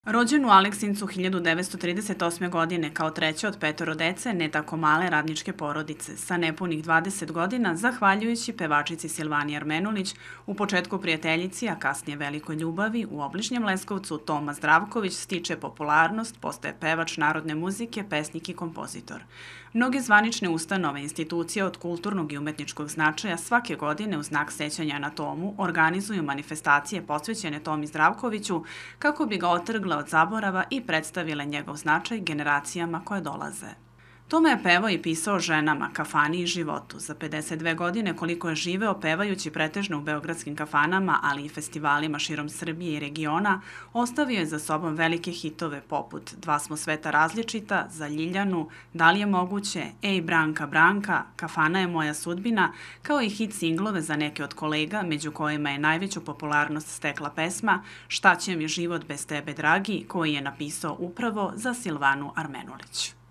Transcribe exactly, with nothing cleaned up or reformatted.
Rođen u Aleksincu hiljadu devetsto trideset osme. godine kao treće od petoro dece ne tako male radničke porodice, sa nepunih dvadeset godina, zahvaljujući pevačici Silvani Armenulić, u početku prijateljici, a kasnije velikoj ljubavi, u obližnjem Leskovcu Toma Zdravković stiče popularnost, postaje pevač narodne muzike, pesnik i kompozitor. Mnoge zvanične ustanove, institucije od kulturnog i umetničkog značaja svake godine u znak sećanja na Tomu organizuju manifestacije posvećene Tomi Zdravkoviću kako bi ga otrgle od zaborava i predstavile njegov značaj generacijama koje dolaze. Toma je pevao i pisao o ženama, kafani i životu. Za pedeset dve godine koliko je živeo pevajući pretežno u beogradskim kafanama, ali i festivalima širom Srbije i regiona, ostavio je za sobom velike hitove poput Dva smo sveta različita, Za Ljiljanu, Da li je moguće, Ej Branka Branka, Kafana je moja sudbina, kao i hit singlove za neke od kolega, među kojima je najveću popularnost stekla pesma Šta će mi život bez tebe dragi, koji je napisao upravo za Silvanu Armenulić.